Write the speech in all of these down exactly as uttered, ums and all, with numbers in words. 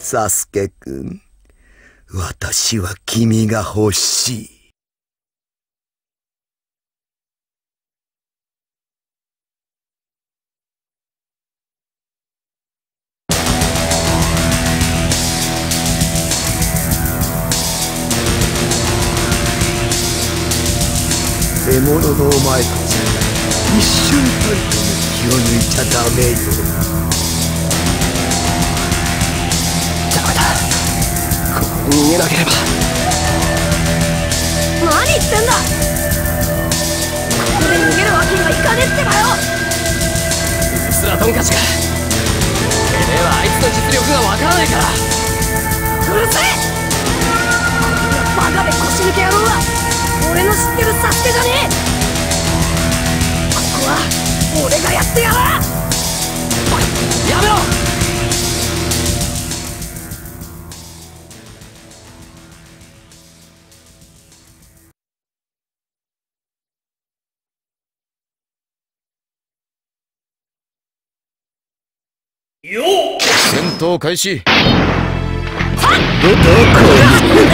サスケくん、私は君が欲しい。獲物のお前たちが一瞬たりとも気を抜いちゃダメよ。 ダメだ、ここに逃げなければ。 何言ってんだ。ここで逃げるわけにはいかねえってばよ。 ウルスラトンカチか。てめえはあいつの実力がわからないから。 うるせえ。こんなバカで腰抜け野郎は俺の知ってるサスケじゃねえ。ここは俺がやってやる。 やめろ。 よっ、 戦闘開始。 ど、どこに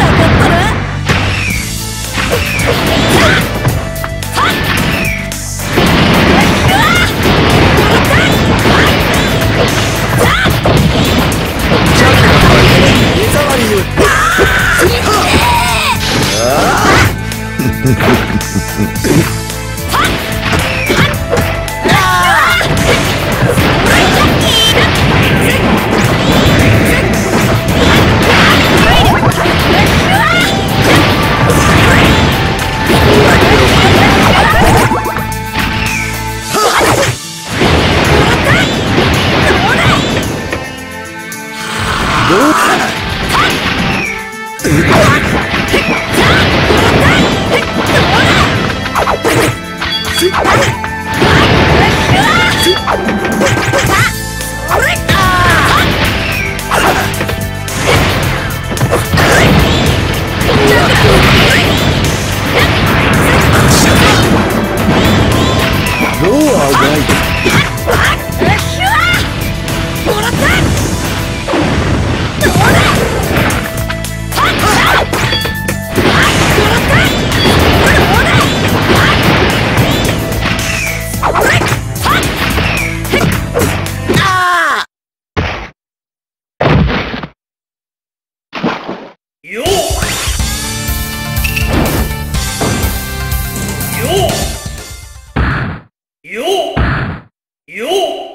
よっ、よっ、よっ、よっ。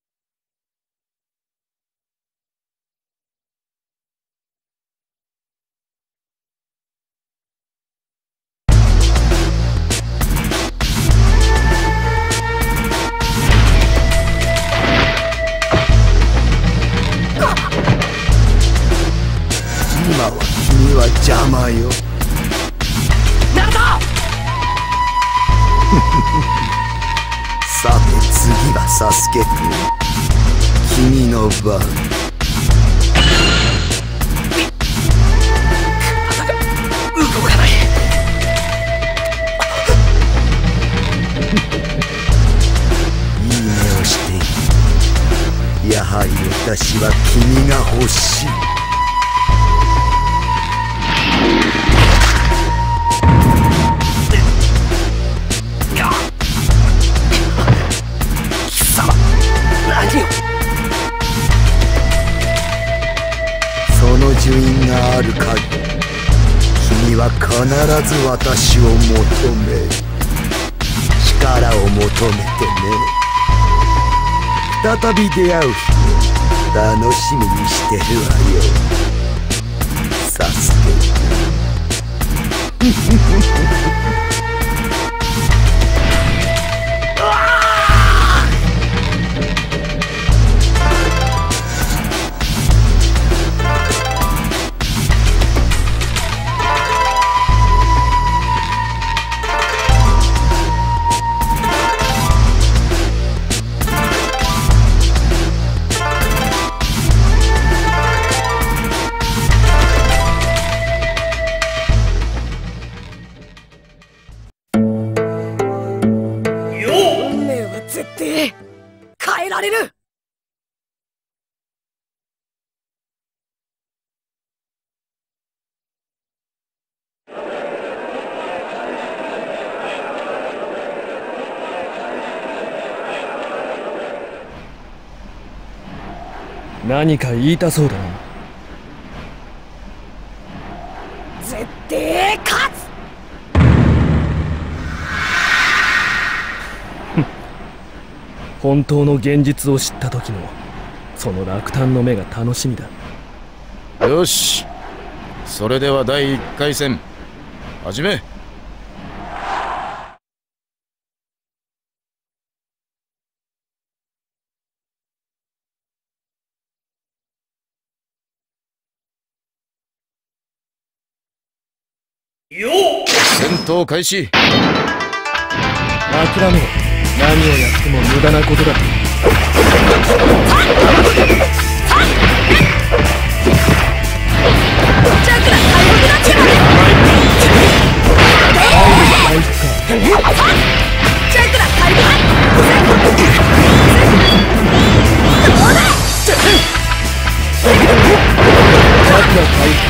今は君は邪魔よ。 ナルト。 さて次はサスケくん、君の番。 体が動かない。 いい目をしている。やはり私は君が欲しい。その呪印がある限り君は必ず私を求める。力を求めてね。再び出会う日を楽しみにしてるわよ、サスケ。 絶対変えられる。 何か言いたそうだな。 絶対勝つ。 本当の現実を知った時のその落胆の目が楽しみだ。 よし、それではだいいっかい戦始め。 よ戦闘開始。 諦めろ。何をやっても無駄なことだ。 チャクラ回復だっちまで。チャクラ回復。どうだ。 チャクラ回復。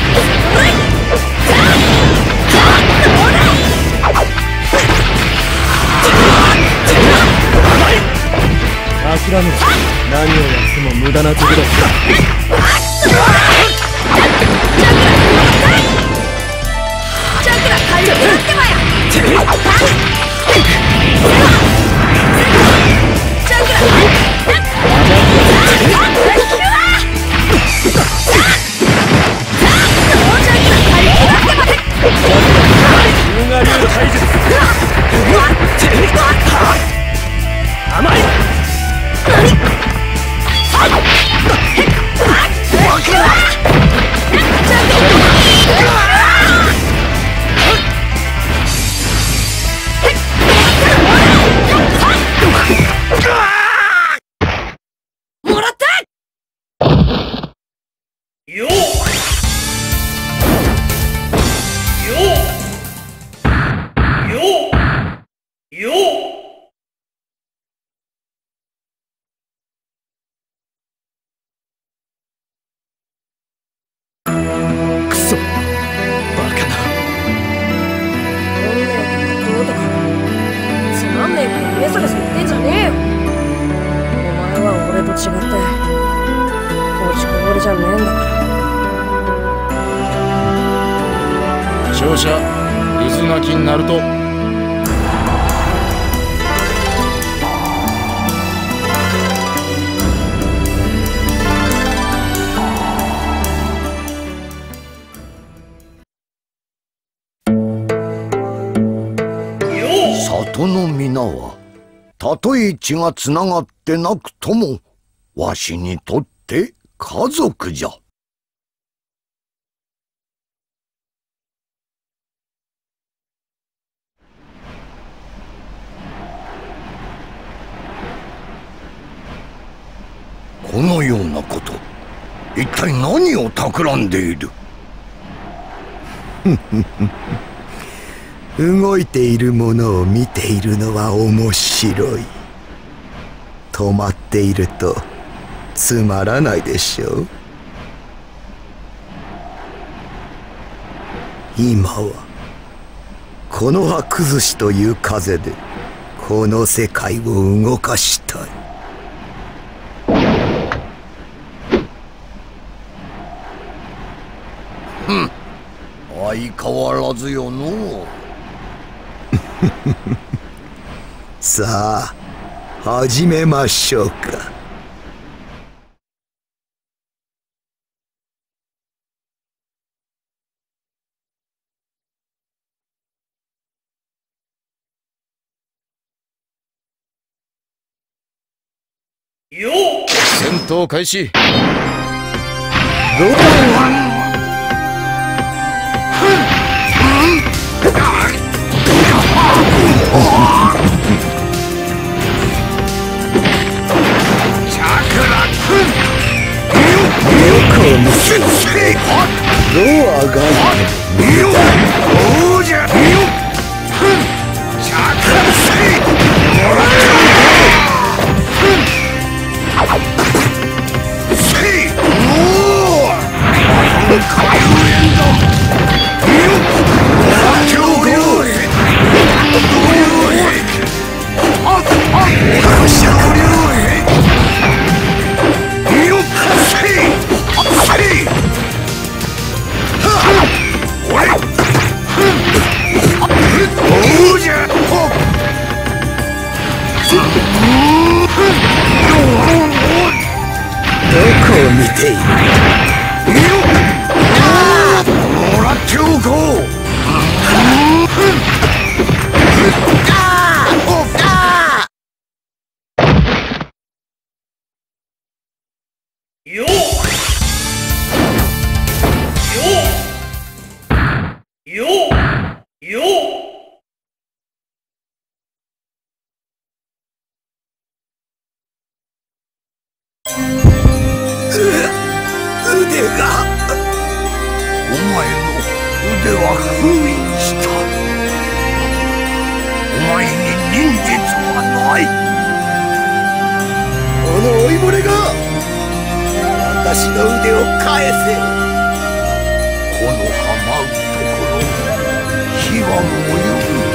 諦めろ。何をやっても無駄なことだ。 チャクラ回復だってばや。チャクラ勝者渦巻ナルト。 里の皆はたとえ血がつながってなくともわしにとって家族じゃ。このようなこと、一体何を企んでいる？動いているものを見ているのは面白い。止まっているとつまらないでしょう。今はこの葉崩しという風でこの世界を動かしたい。ふん、相変わらずよのう。さあ始めましょうか。 よ戦闘開始。 どうどう上がる？おうじゃ。せどこを見ている。もらっておこう。 よよよ腕が、お前の腕は封印した。お前に忍術はない。この老いぼれが私の腕を返せ。この浜うところ火は燃ゆる。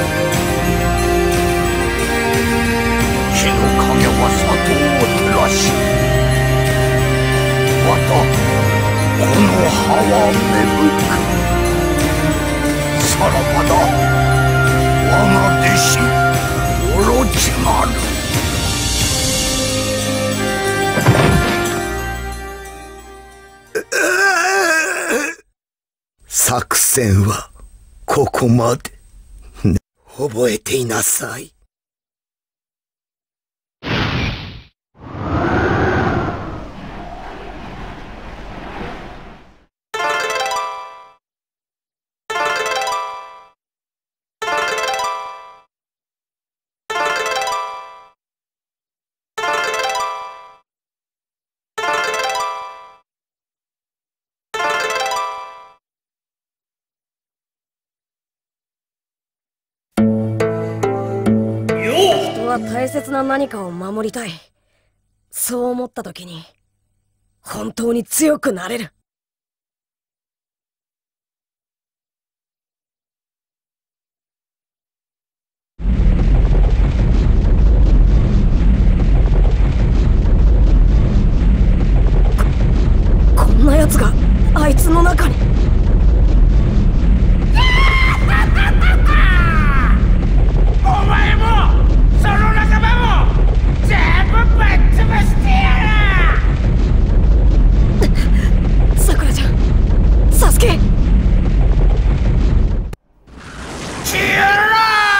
火の影は砂糖を照らし、またこの葉は芽吹く。さらばだ、我が弟子オロチマル。作戦はここまで。覚えていなさい。 大切な何かを守りたい。そう思った時に本当に強くなれる。こ、こんなやつがあいつの中に。 お前もその仲間も全部ぶっ潰してやる。さくらちゃん、サスケ。 消えろ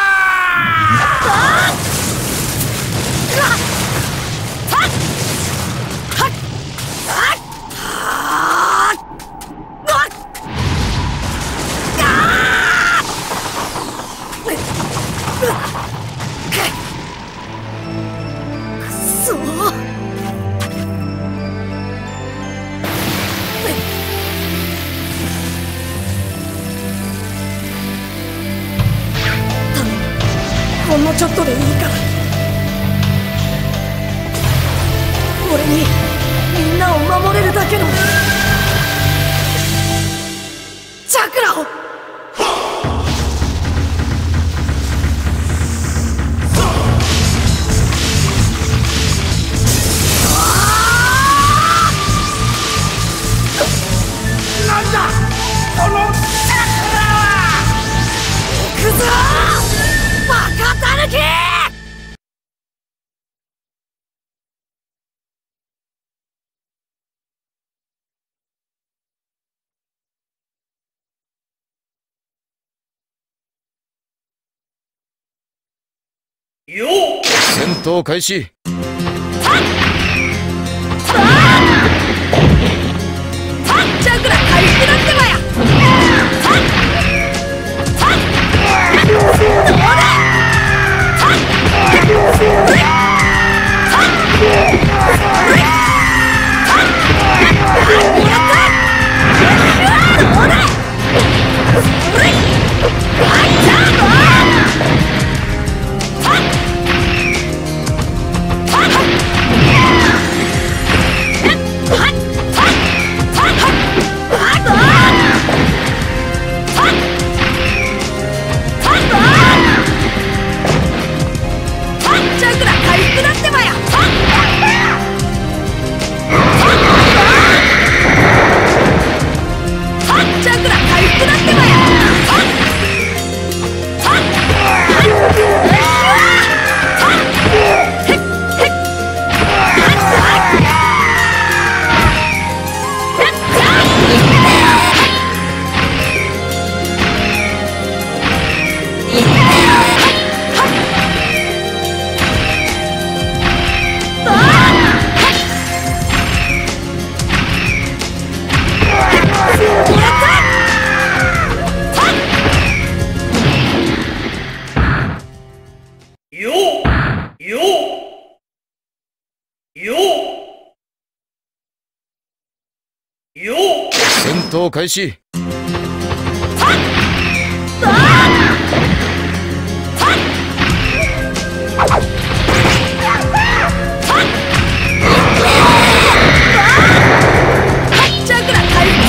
ほんのちょっとでいいから、俺にみんなを守れるだけのチャクラを。 なんだこのチャクラは。 行くぞバカタヌキ！ よ戦闘開始。 チャクラ回復だってばや。 Yeah! よ戦闘開始。 チャクラ回復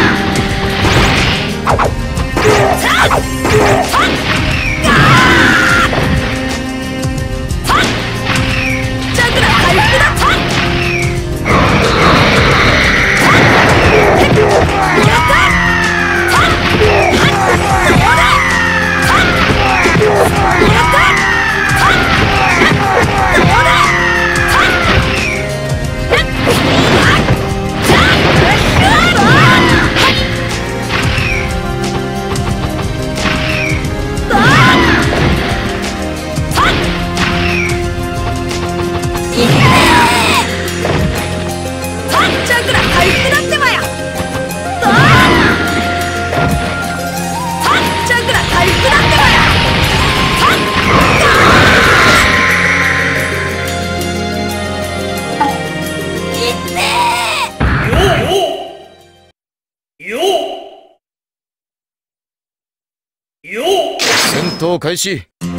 戦闘開始。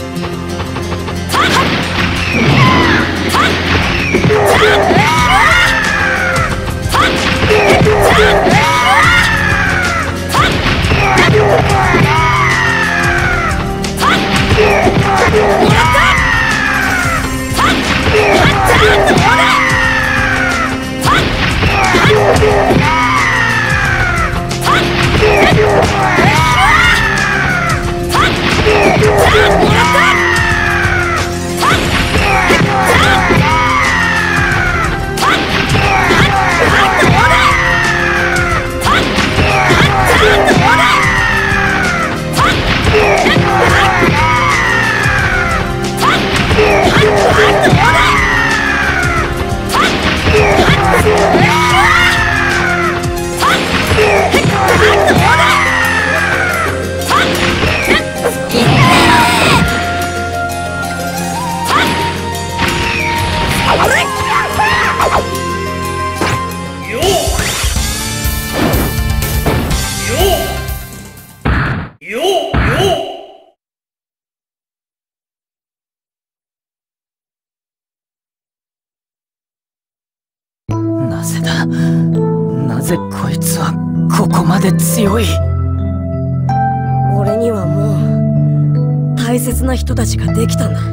なぜだ、なぜこいつはここまで強い。俺にはもう大切な人たちができたんだ。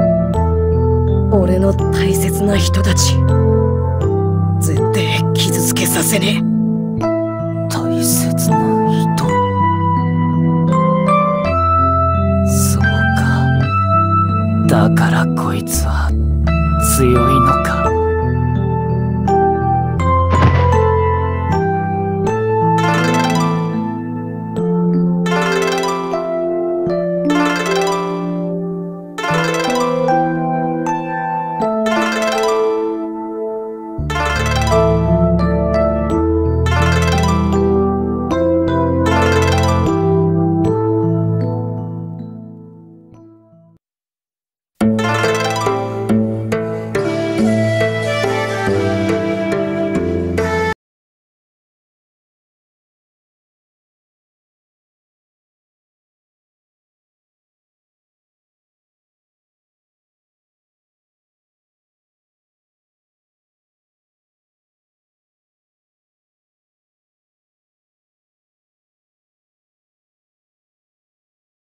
俺の大切な人たち絶対傷つけさせねえ。大切な人、そうか。だからこいつは